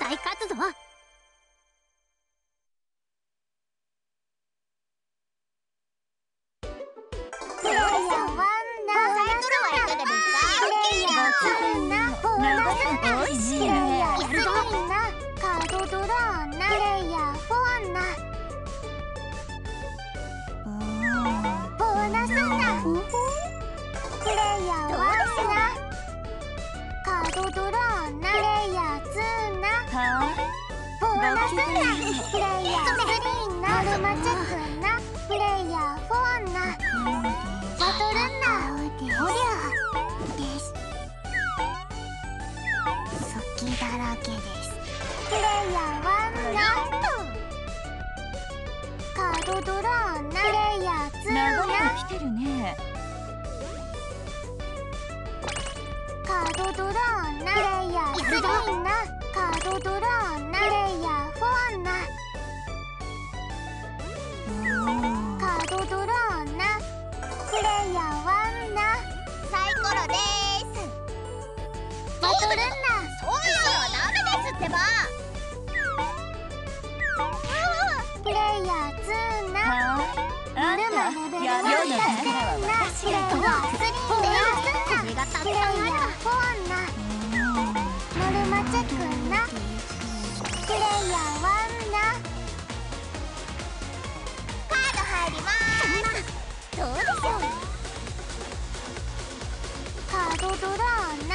対勝つぞ。 プレイヤーワンナサイコロはいかがですか？プレイヤーツーナボーナスナおいしいプレイヤーね。 スリーナカードドローナプレイヤーフォーナボーナスナプレイヤーワンナカードドローナプレイヤーツーナボーナスナプレイヤースリーナノルマチェックナプレイヤーフォーナバトルナおりゃです好きだらけですプレイヤーワンナカードドローナプレイヤーツーナ来てるね。 カードドローナプレイヤースリーナカードドローナプレイヤーフォーナカードドローナプレイヤーワンナサイコロですバトルンナそういうのはダメですってばプレイヤーツーナあんたやるのだからは私がプレイヤースリーナプレイヤーフォーナノルマチェックナプレイヤーワンナカード入りまーすどうでしょうカードドローナ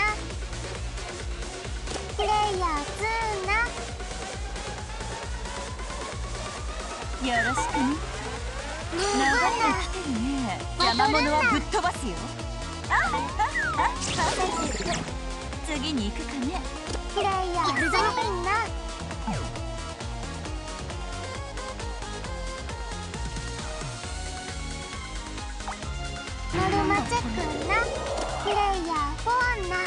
プレイヤーツーナよろしくね。流れが来てるね。邪魔者はぶっ飛ばすよ。次に行くかね。 プレイヤースリーナノルマチェックナプレイヤーフォーナ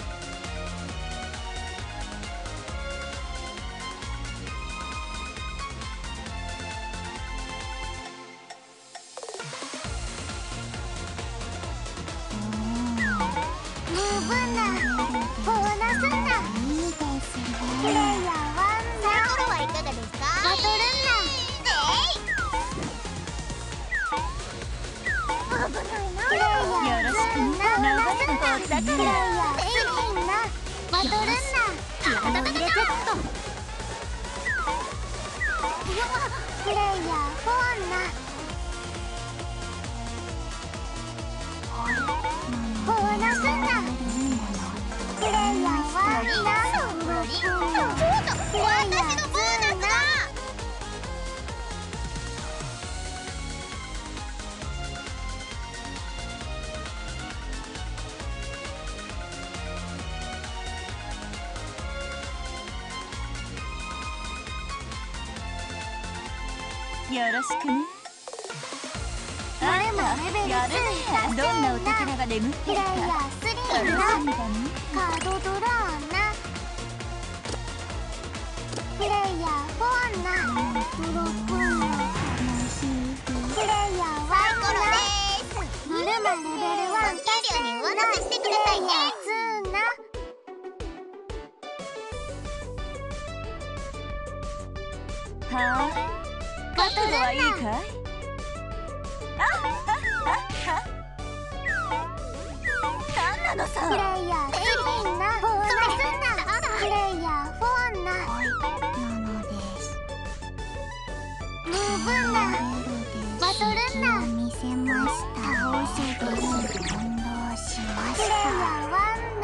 ムーブナボーナスナいいですねプレイヤーワンナサイコロはいかがですか？バトルンナ危ないなプレイヤーよろしくね。流れがプレイヤースリーナバトルンナ体入れてっとプレイヤーフォーナボーナスナプレイヤーワンナプレイヤーツーナよろしくね。あんたやるね。どんなお宝が眠ってるかプレイヤースリーナ楽しみだね。 カードドローナプレイヤーフォーナプレイヤーワンナノルマレベル1達成なプレイヤーツーナはあ、バトルはいいかい？なんなのさ。 プレイヤースリーナボーナスナプレイヤーフォーナなのですムーブナバトルナ見せました倒せて感動しましたプレイヤーワンナ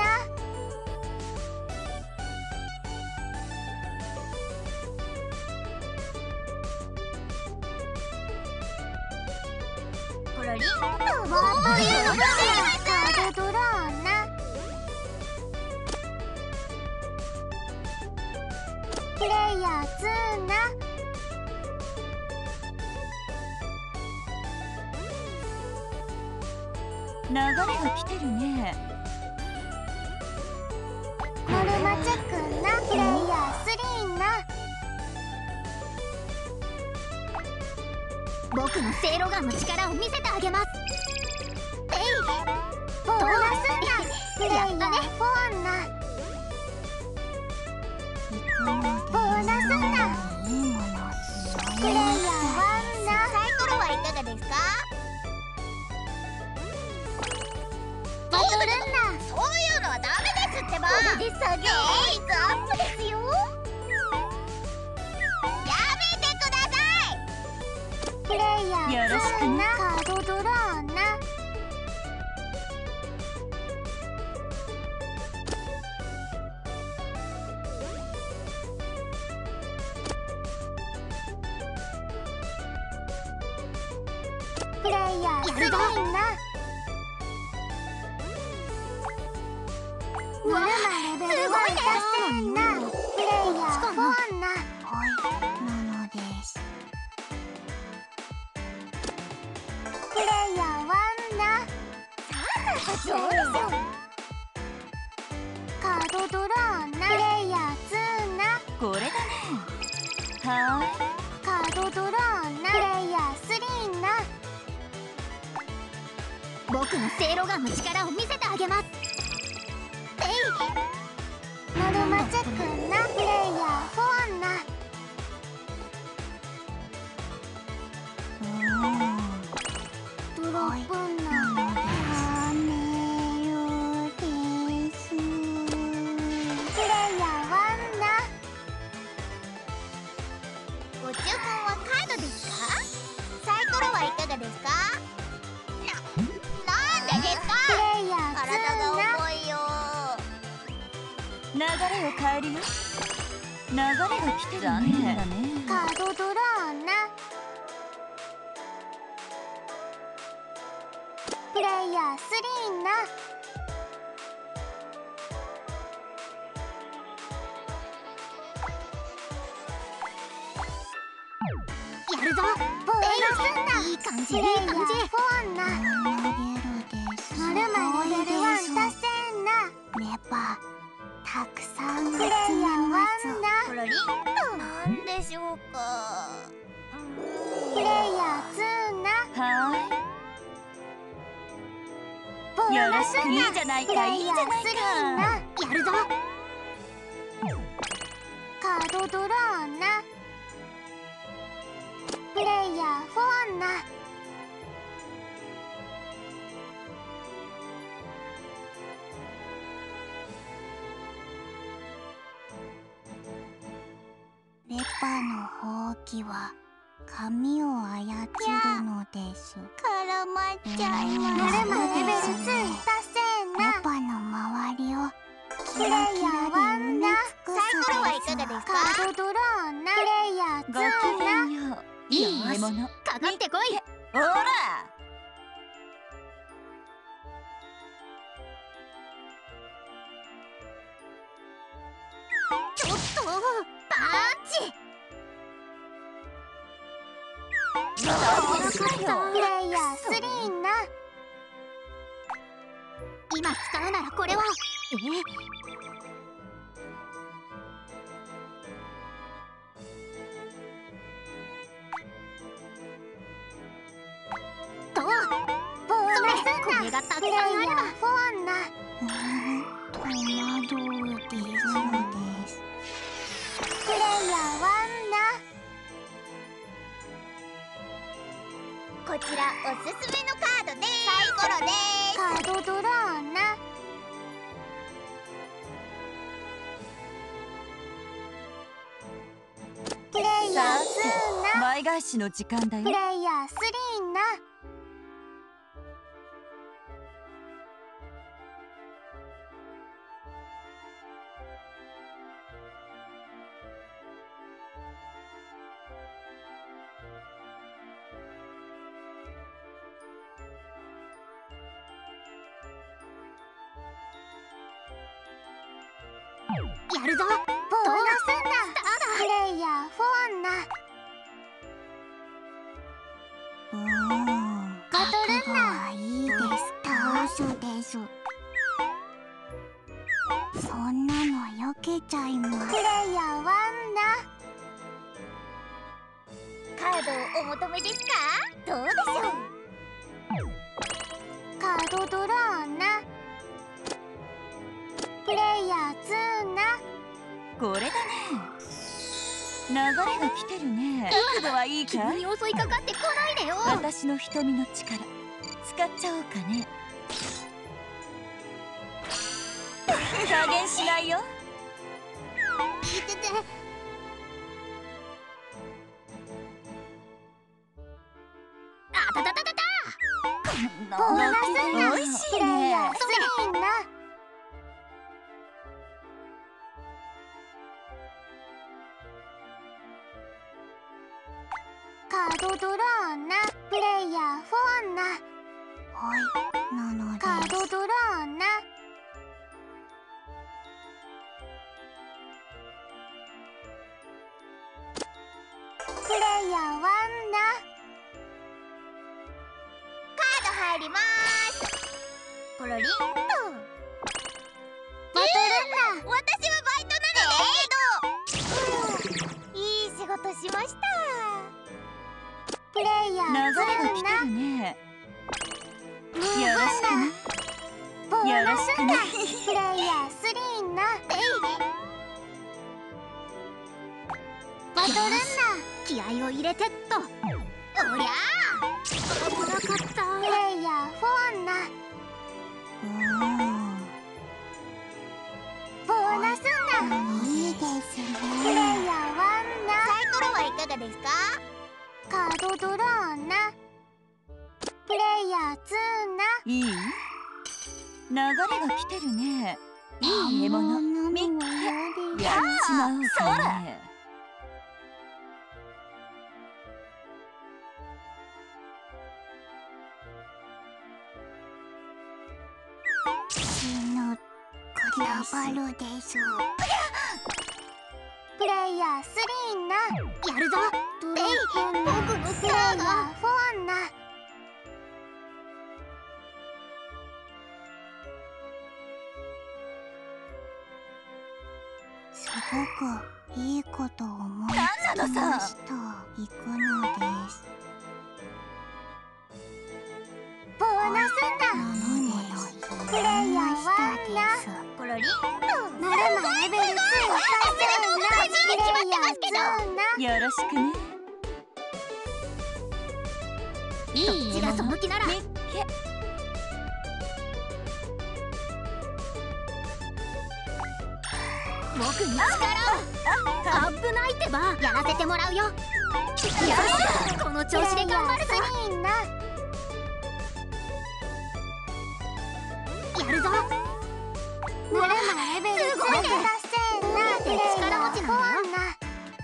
ポロリンとボールカードドローナプレイヤーツーナ流れが来てるね。 ノルマチェックなプレイヤースリーナ僕のせいろガンの力を見せてあげますえいボーナスナプレイヤーフォーナナすんな。 いいものプレイヤーワンな。 サイコロはいかがですか？ バトルンナ。 そういうのはダメですってば。 これで作業効率アップですよ。 やめてください。 プレイヤーよろしくね 2な。カードドローな。プレイヤー3な。ノルマレベル1達成な。プレイヤー4な。 はいなのです。 プレイヤー1な。そうですよ。カードドローな。プレイヤー2な。 これだね。はカードドローな。プレイヤー3な。 僕のせいろがんの力を見せてあげます。 ノルマチェックな。プレイヤー4な。ドロップな。やめるです。プレイヤー1な。 ご注文はカードですか？サイコロはいかがですか？なんでですか？ プレイヤー体 2 がな。 重いよ。 流れを変えるよ。流れが来てるね。だね。 カードドローな。プレイヤー3な。 やるぞ。 ボーナスな。 いい感じ、 プレイヤーいい感じ。 4な。ノルマレベル1達成な。 レバたくさんプレイヤー1な。 プロリンとなんでしょうか。 プレイヤー2な。 はボーーい。よろナスしくいいな。 じゃないかいいじゃプレイヤーない 3な。 か。 やるぞ。 カードドローな。プレイヤー4な。 レバのほうきは髪を操るのです。 絡まっちゃいノルマレベル2達成レな。 バの周りをプレイヤー1な。 サイコロはいかがですカか？ ードドローな。プレイヤーごき 2 げな。 んよう。いい獲物。 かかってこい。 ほら。 ちょっとパンチ。 プレイヤー3な。 今使うならこれは。どう？ ボーナスこれがな。 たくプレイヤーさんあれば。 4な。 戸惑うです。 プレイヤー1な。 こちらおすすめのカードです。サイコロです。 カードドローな。プレイヤーさ 2な。 倍返しの時間だよ。 プレイヤー3な。 やるぞ。 ボーナスな。プレイヤー4な。バトルないいです。倒すです。そんなの避けちゃいます。 プレイヤー1な。 カードをお求めですか？どうでしょう？ カードドローな。プレイヤー2な。 これだね。 流れが来てるね。覚悟はいいか？ 急に襲いかかってこないでよ。 私の瞳の力使っちゃおうかね。加減しないよ。 いてて。あたたたたた。 ボーナスなおいしいプレイヤーね。 3な。カードドローなプレイヤー4な。はいなのです。カードドローな。プレイヤー1な。 カード入ります。コロリンと。 バトルンな。 私はバイトなのだけど。いい仕事しました。 プレイヤー流れが 2な。 来てるね。 ムーよろしくブな。 ね。 ボーナスなよろプレイヤー3な。バトルンな。 気合を入れてっと。おりゃあ危なかった。 プレイヤー4な。ボーナスな。いいですね。プレイヤー1な。 サイコロはいかがですか？ カードドローな。プレイヤー2な。 いい？流れが来てるね。いい獲物見っけやっちまおうかね。 やばるです。プレイヤー3な。 やるぞ。僕のスプレイヤーターが。 4な。すごくいいことを思いつきました。行くのです。ボーナスな。プレイヤー1な。 コロリンと。 ノルマレベル2回戦な。プレイヤー2な。 よろしくね。 いい血がその気なら。 見っけ。 僕に力を。危ないってば。やらせてもらうよ。よし、この調子で頑張るぞ。 3な。 やるぞ。 ノルマレベル2 すごいね。 達成な。プレイヤー4な。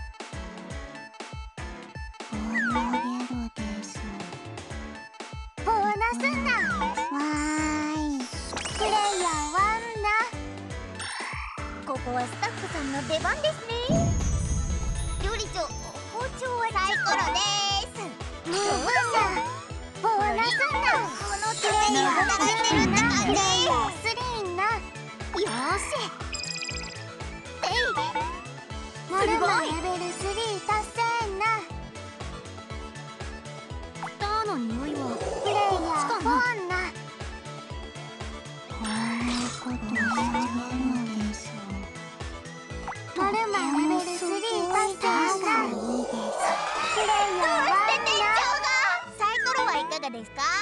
ボーナスな。わーい。プレイヤー1な。 ここはスタッフさんの出番ですね。料理長、包丁はサイコロです。 ムーブな。ボーナスな。 このプレイヤー2な。プレイヤー3な。 よーし。 ノルマレベル3達成な。 スターの匂いは。 プレイヤー4な。ノルマレベル3達成な。プレイヤー1な。 サイコロはいかがですか？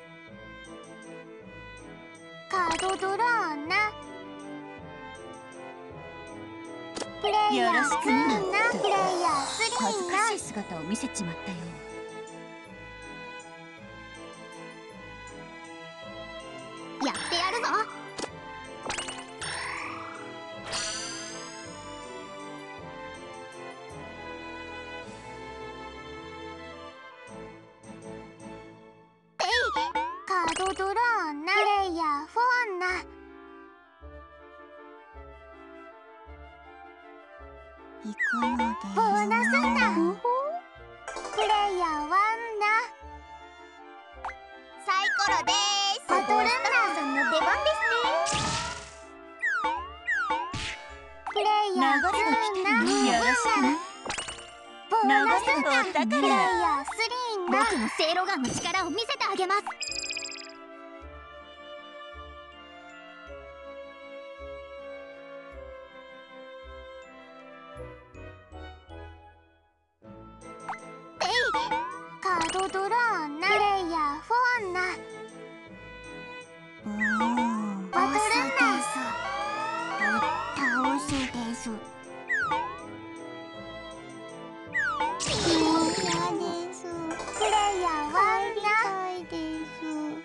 カードドローな。プレイヤー2な。プレイヤー恥ず 3な。 かしい姿を見せちまったよ。 やってやるぞ。 カードドローな。プレイヤー4な。行くのでボーナスな。プレイヤー1な。 サイコロです。 バトルな。 スタッフさんの出番ですね。 プレイヤー流れが来てる 2な。 ね。よろしくね。 ボーナス流れな。 が来たかプレイヤら。 ー3な。 僕のセイロガンの力を見せてあげます。 ンナバトルンナ倒すです。嫌です。プレイヤーはないです。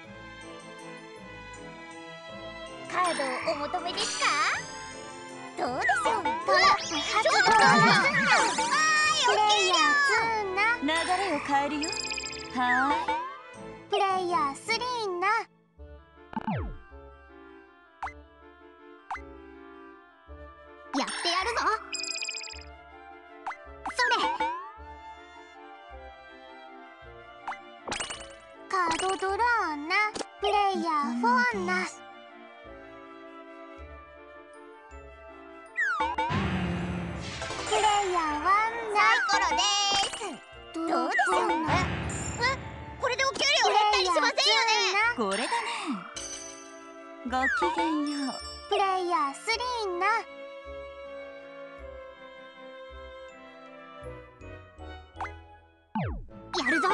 カードをお求めですか？どうでしょう。 トラップ発動。プレイヤー2な。 流れを変えるよ。はーい。 プレイヤー3な。やってやるぞ。それ。カードドローな。プレイヤー4な。プレイヤー1な。 サイコロです。どうでしょう。これでお給料減ったりしませんよね。 これだね。ごきげんよう。 プレイヤー3な。やるぞ。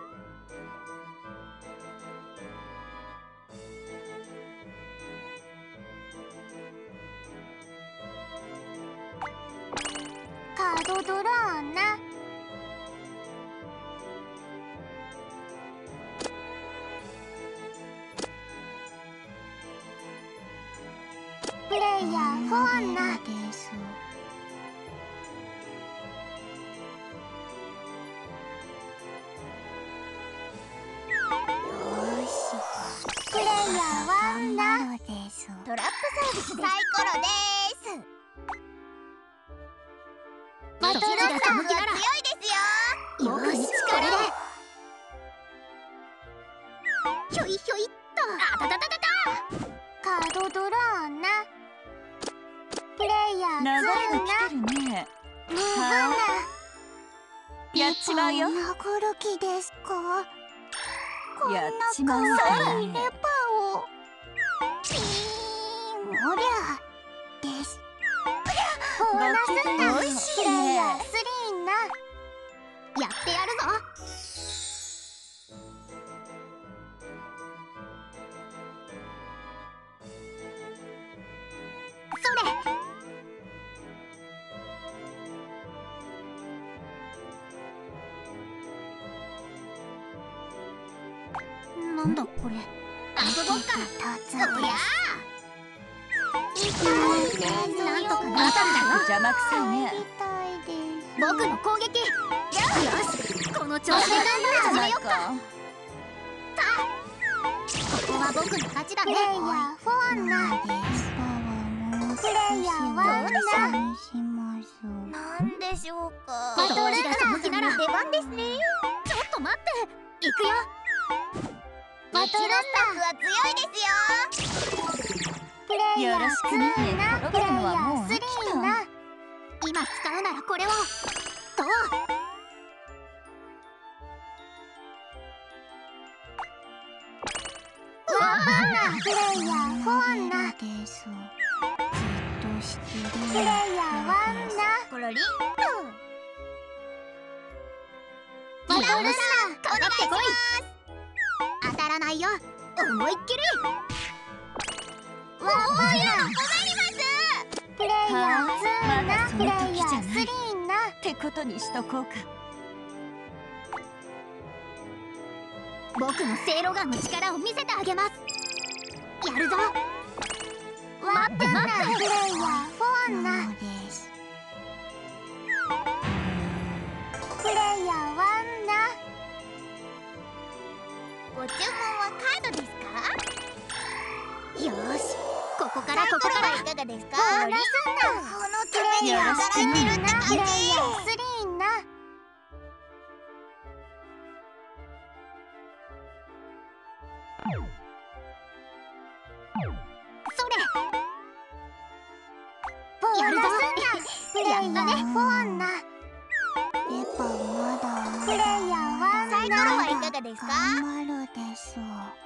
カードドローな。プレイヤー4な。プレイヤー1な。 トラップサービスサイコロです。 バトルンナが強いですよ。 よし、これでひょいひょいっと。あたたたたた。カードドローな。プレイヤー2な。 流れが来てるね。 ムーブな。 やっちまうよ。 殴る気ですか？こんなやっちまう可から愛いレバーを。ピーンおりゃです。ボーナスな。 ごきげんよう。 プレイヤー3な。やってやるぞ。それ。なんだこれ。遊ぼっか。おやー。なんとかなったんだよ。 邪魔くさいね。 僕の攻撃。よし、この調子で始めよっか。ここは僕の勝ちだね。プレイヤー4な。プレイヤー1な。 なんでしょうか。 バトルンナ出番ですね。 ちょっと待って。行くよ。バトルンナは強いですよ。 プレイヤーよろしくね。 2な。プレイヤプログラムはもうー飽きた。 3な。今使うならこれを。どう。プレイヤー4な。プレイヤー1な。 コロリンと。 バトルンナお願いしかかってこい。 ます。 当たらないよ。思いっきり。 ワンワンや困ります。 プレイヤー2な。 まだそのプレイヤー時じゃない 3な。 ってことにしとこうか。 僕のせいろガンの力を見せてあげます。やるぞ。待って待って。プレイヤー4な。プレイヤー1な。 ご注文はカードですか？ よし、ここからここから。 いかがですか？ ボーナスな。 このために働いてるって感じ。 プレイヤー3な。それ。ボーナスな。プレイヤー4な。プレイヤー1な。 サイコロはいかがですか？ 頑張るです。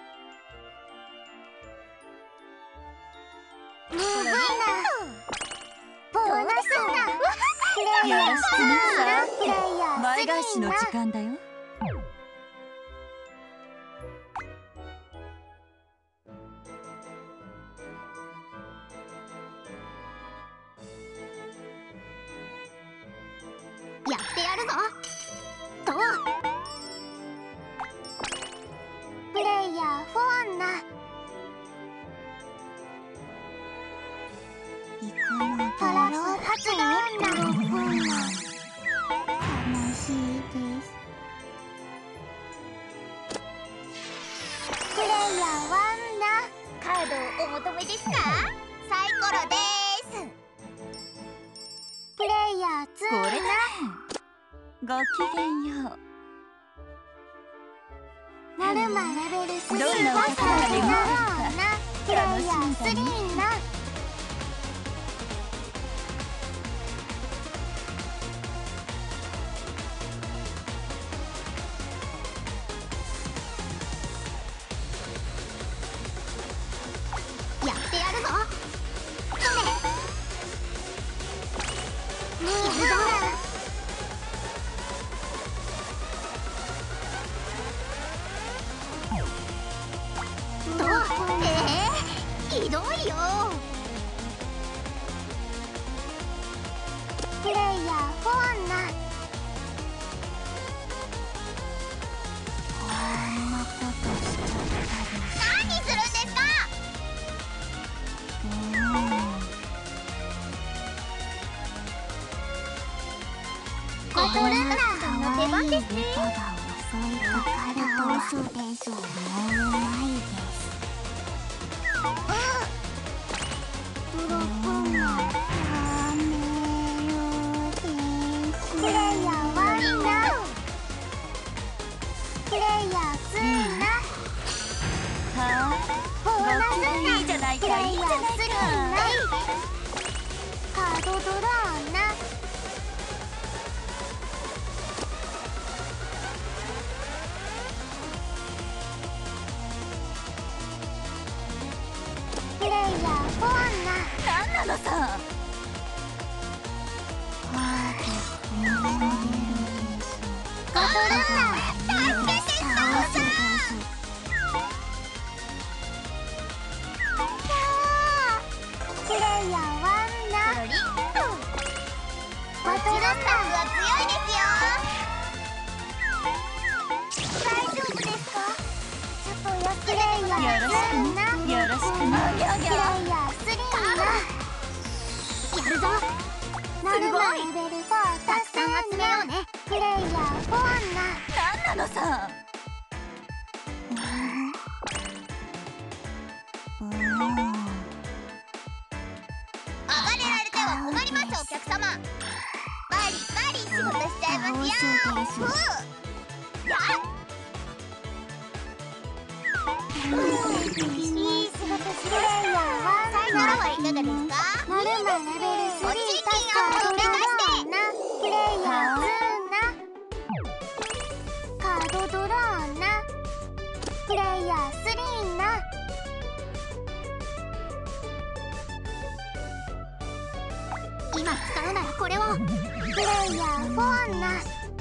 ムーブな。ボーナスな。プレイヤーよろしくね。さプレイヤー前返しの時間だよ。 ぞ。とプレイヤーフォンナ。パラロー発動女。悲しいです。プレイヤーワンナ。 カードをお求めですか？サイコロです。 プレイヤーツーこれだね。 ナ。 ごきげんよう。 ナルマレベル3。 どんなお宝が出るのかプレイヤー3ナ。 やってやるぞ。それ。 ムーブだ。 ひどいよ。 プレイヤーフォンナ。こんなことしちゃったり。 何するんですか？ バトルンナさんの出番ですね。 が襲いかかると思うまいです。プロポンナやめるです。プレイヤーワンナ。プレイヤーツーナ。 はボーナスナ。 いいじゃないか、 プレイヤーいいじゃないスリーナ。カードドローナ。プレイヤーフォンナ。 なんなのさ。 バトルンナ。 助けてスタッフさん。 プレイヤーワンナ。 ポロリンと。 バトルンナ。 は強いですよ。大丈夫ですか？ちょっと休プレイヤーよろしくツーナ。 ね。よろしくね。 プレイヤースリーナ。 やるぞ。 ナルマレベル4 たくさん集めようね。 プレイヤーフォンナ。 なんなのさ。 暴れられては困りますお客様。バリバリ仕事しちゃいますよ。やっ。 いい仕事しプレイヤーワンサイコロはいかがですか？ ナルマレベル3 おちんちんカードドロを目指してーナ。プレイヤーツーナ。カードドローナ。プレイヤースリーナ。 今使うならこれを。 プレイヤーフォンナ。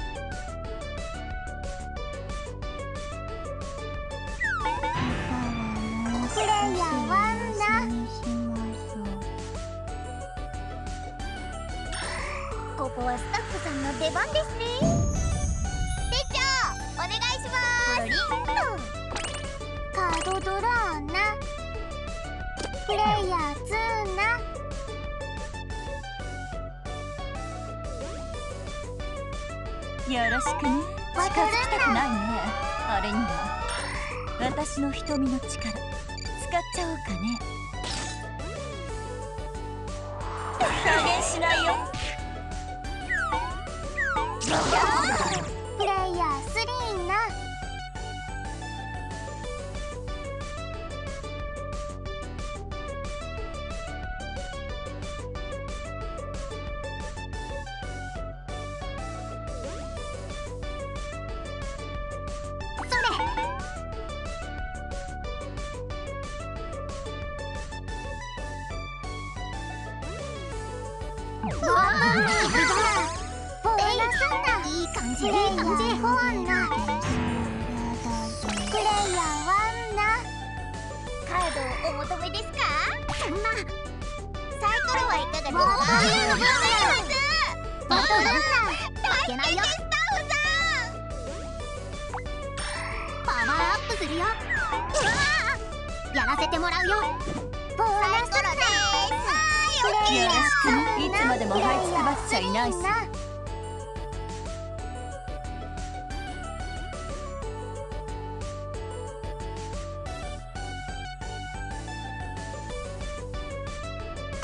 プレイヤーワンナ。 ここはスタッフさんの出番ですね。店長お願いします。ポロリンと。 カードドローナ。プレイヤーツーナ。 よろしくね。近づきたくないね。あれには私の瞳の力使っちゃおうかね。加減しないよ。 プレイヤースリーナ。 いい感じ、いいプレイヤー感じ。 フォンナ。プレイヤーワンナ。 カードをお求めですか？そんな。サイコロはいかがですか？ バトルンナ。 バトルンナ。 はいけないよ。 スタッフパワーアップするよ。やらせてもらうよ。ボーナスさんでーよろしくね。いつまでも這いつくばっちゃいないし。 と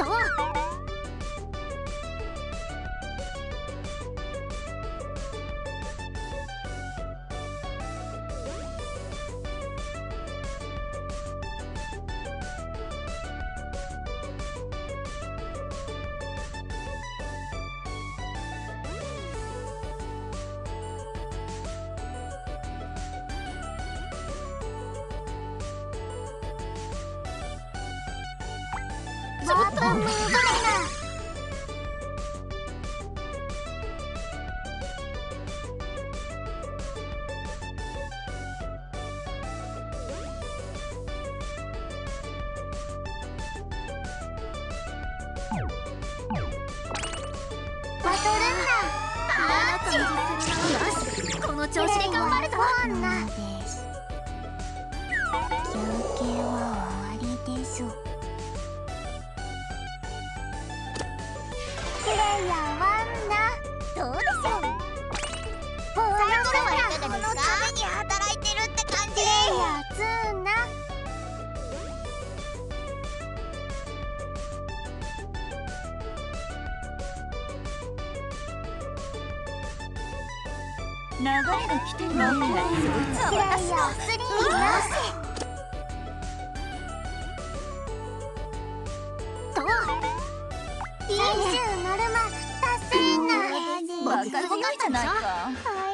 ちょっとムーブレナ。バトルンナ。あーち。よし、この調子で頑張るぞ。休憩は終わりです。プレイヤー1な。どうでしょう。ボーナスはいかがですか？ このために働いてるって感じ。 プレイヤー2な。 流れが来てるわけ。そいつはプレイ私の。 ヤー3な。と20ノルマ達成な。 バカ強いじゃないか。